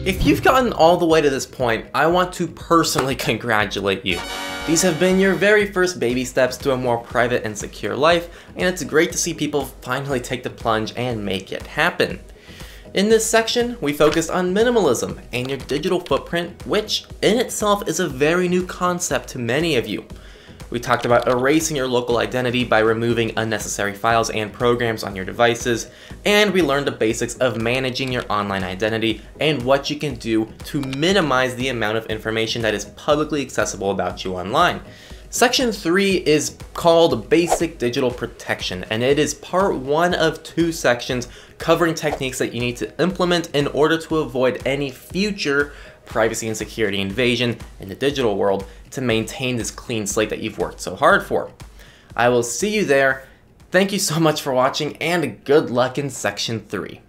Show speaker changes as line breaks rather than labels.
If you've gotten all the way to this point, I want to personally congratulate you. These have been your very first baby steps to a more private and secure life, and it's great to see people finally take the plunge and make it happen. In this section, we focused on minimalism and your digital footprint, which in itself is a very new concept to many of you. We talked about erasing your local identity by removing unnecessary files and programs on your devices, and we learned the basics of managing your online identity and what you can do to minimize the amount of information that is publicly accessible about you online. Section 3 is called Basic Digital Protection, and it is part 1 of 2 sections covering techniques that you need to implement in order to avoid any future privacy and security invasion in the digital world to maintain this clean slate that you've worked so hard for. I will see you there. Thank you so much for watching, and good luck in Section 3.